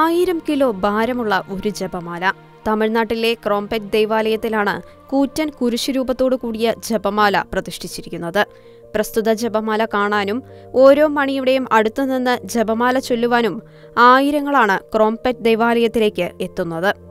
1000 kilo ഭാരമുള്ള ഒരു ജപമാല. തമിഴ്നാട്ടിലെ ക്രോംപെറ്റ് ദേവാലയത്തിലാണ് കൂറ്റൻ കുരിശുരൂപത്തോടു കൂടിയ ജപമാല പ്രതിഷ്ഠിച്ചിരിക്കുന്നത്. പ്രസ്തുത ജപമാല കാണാനും ഓരോ മണിയുടെയും അടുത്തുനിന്ന് ജപമാല ചൊല്ലുവാനും ആയിരങ്ങളാണ് ക്രോംപെറ്റ് ദേവാലയത്തിലേക്ക് എത്തുന്നത്.